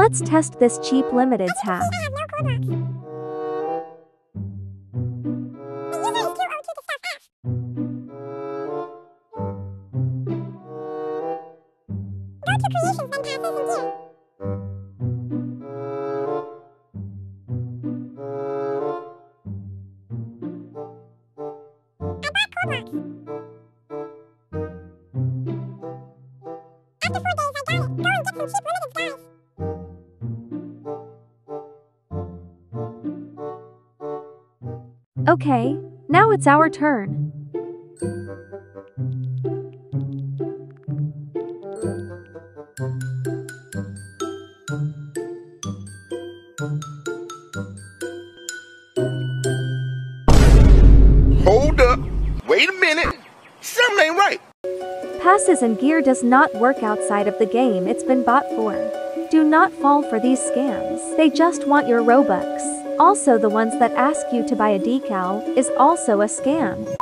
Let's test this cheap limited's hack. Okay, now it's our turn. Hold up. Wait a minute. Something ain't right. Passes and gear does not work outside of the game it's been bought for. Do not fall for these scams. They just want your Robux. Also, the ones that ask you to buy a decal is also a scam.